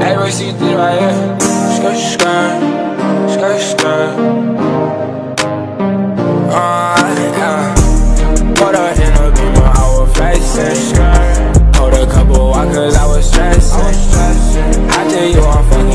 Hey, Royce, you did right here. Skirt, skirt, skirt, skirt.